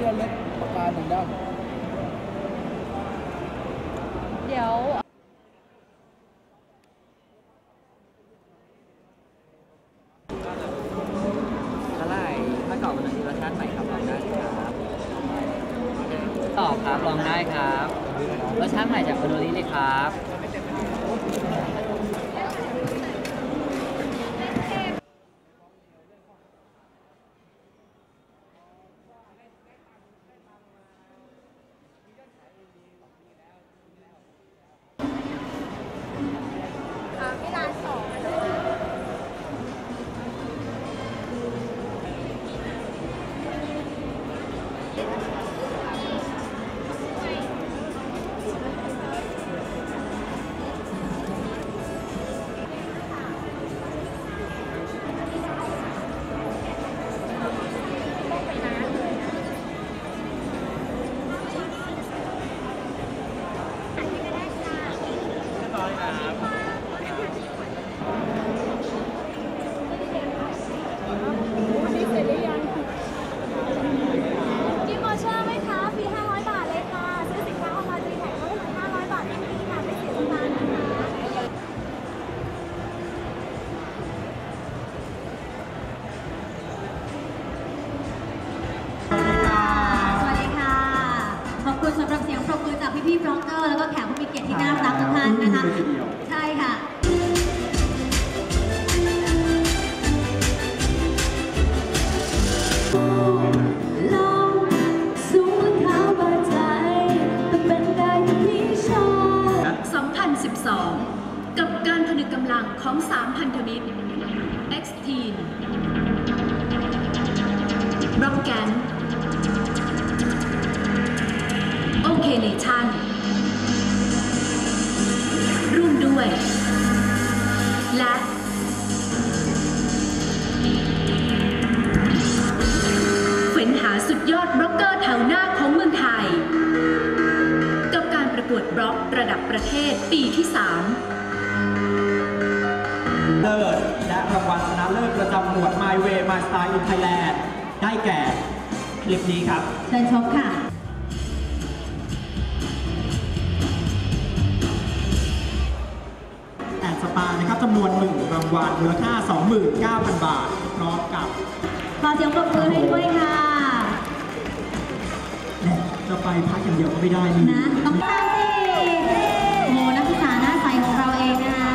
ที่ระลึกปากกา1 ด้ามเดี๋ยวเท่าไหร่ถ้าเก่ามันมีรสชาติใหม่ครับลองได้ครับตอบครับลองได้ครับรสชาติใหม่จากโคโนริเลยครับสำหรับเสียงปรบมือจากพี่ๆบล็อกเกอร์แล้วก็แขกผู้มีเกียรติที่น่ารักทุกท่านนะคะใช่ค่ะลองสูงขาวบาดใจแต่เป็นได้ที่พี่ชอบ2012 กับการผนึกกำลังของ3พันธมิตร X-Teen บล็อกแกนโอเคเนชั่นร่วมด้วยและเฟ้นหาสุดยอดบล็อกเกอร์แถวหน้าของเมืองไทยกับการประกวดบล็อกระดับประเทศปีที่ 3 เลิศและรางวัลชนะเลิศประจำหมวด My Way My Style in Thailand ได้แก่คลิปนี้ครับเชิญชมค่ะสปานะครับจำนวน1 รางวัลมูลค่า 29,000 บาทพร้อมกับขอเสียงปรบมือให้ด้วยค่ะจะไปพักอย่างเดียวก็ไม่ได้นี่นะต้องตามสิโอ้นักศึกษาหน้าใสของเราเองนะคะ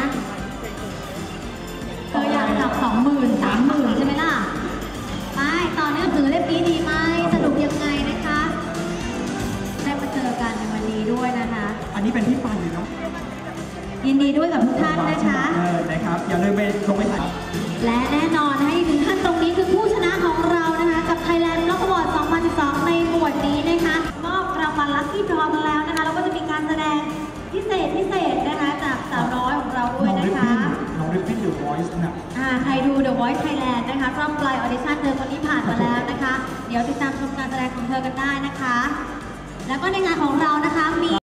เธออยากจับ20,000 30,000ใช่ไหมล่ะไปตอนนี้ถือเล่มนี้ดีไหมสนุกยังไงนะคะได้มาเจอกันในวันนี้ด้วยนะคะอันนี้เป็นพี่ปันเลยเนาะยินดีด้วยกับทุกท่านนะคะนะครับอย่าลืมไปลงไปถ่ายและแน่นอนให้ถึงท่านตรงนี้คือผู้ชนะของเรานะคะกับ Thailand Block Award 2012 ในหมวดนี้นะคะมอบรางวัลลัคกี้ดรอมาแล้วนะคะแล้วก็จะมีการแสดงพิเศษนะคะจากสาวน้อยของเราด้วยนะคะน้องริบบิ้น The Voice นะใครดู The Voice Thailand นะคะรอบปลายออดิชั่นเธอคนนี้ผ่านมาแล้วนะคะเดี๋ยวติดตามชมการแสดงของเธอกันได้นะคะแล้วก็ในงานของเรานะคะมี